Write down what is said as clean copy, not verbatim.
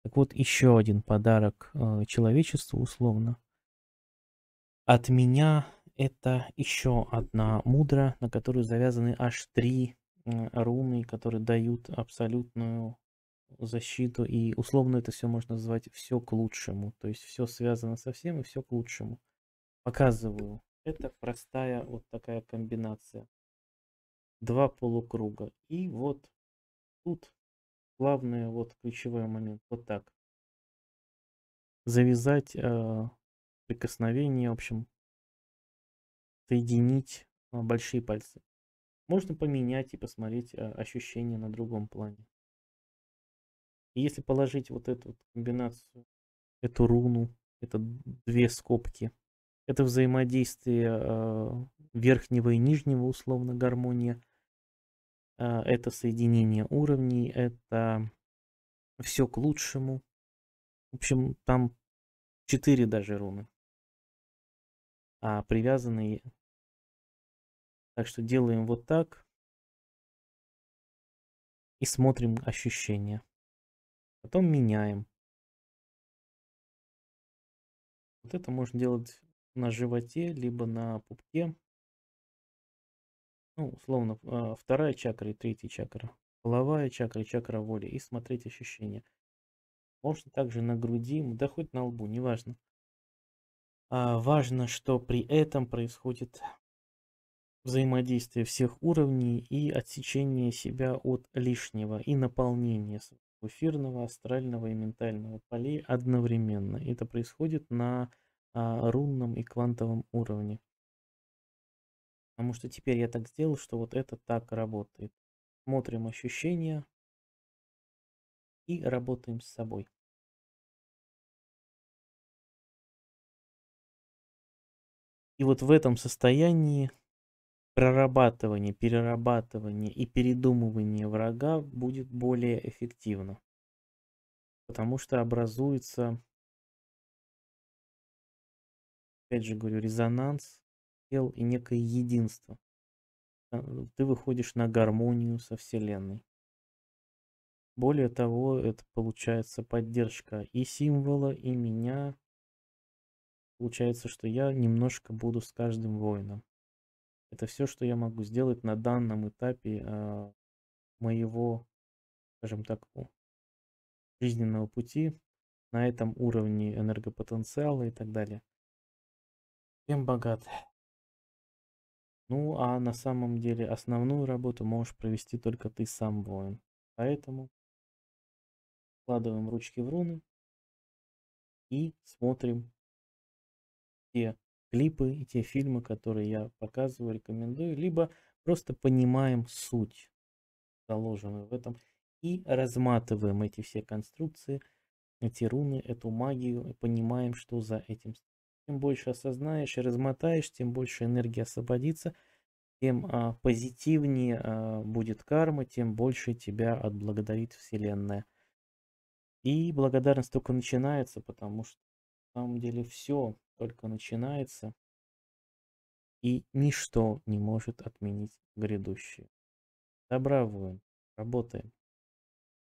Так вот, еще один подарок человечеству, условно. От меня это еще одна мудра, на которую завязаны аж три руны, которые дают абсолютную защиту. И условно это все можно назвать все к лучшему. То есть все связано со всем и все к лучшему. Показываю. Это простая вот такая комбинация. Два полукруга. И вот тут главный вот ключевой момент. Вот так. Завязать прикосновение, в общем, соединить большие пальцы. Можно поменять и посмотреть ощущения на другом плане. И если положить вот эту вот комбинацию, эту руну, это две скобки, это взаимодействие верхнего и нижнего, условно, гармония, это соединение уровней, это все к лучшему. В общем, там 4 даже руны, привязанные. Так что делаем вот так и смотрим ощущения. Потом меняем. Вот это можно делать на животе, либо на пупке. Ну, условно, вторая чакра и третья чакра. Половая чакра и чакра воли. И смотреть ощущения. Можно также на груди, да хоть на лбу, неважно. Важно, что при этом происходит взаимодействие всех уровней и отсечение себя от лишнего и наполнение эфирного, астрального и ментального полей одновременно. Это происходит на рунном и квантовом уровне. Потому что теперь я так сделал, что вот это так работает. Смотрим ощущения и работаем с собой. И вот в этом состоянии прорабатывание, перерабатывание и передумывание врага будет более эффективно. Потому что образуется, опять же говорю, резонанс тел и некое единство. Ты выходишь на гармонию со Вселенной. Более того, это получается поддержка и символа, и меня. Получается, что я немножко буду с каждым воином. Это все, что я могу сделать на данном этапе моего, скажем так, жизненного пути, на этом уровне энергопотенциала и так далее. Всем богат. Ну, а на самом деле основную работу можешь провести только ты сам, воин. Поэтому вкладываем ручки в руны и смотрим те клипы и те фильмы, которые я показываю, рекомендую, либо просто понимаем суть, заложенную в этом, и разматываем эти все конструкции, эти руны, эту магию, и понимаем, что за этим. Чем больше осознаешь и размотаешь, тем больше энергии освободится, тем позитивнее будет карма, тем больше тебя отблагодарит Вселенная. И благодарность только начинается, потому что на самом деле все только начинается, и ничто не может отменить грядущее. Добра, воин, работаем.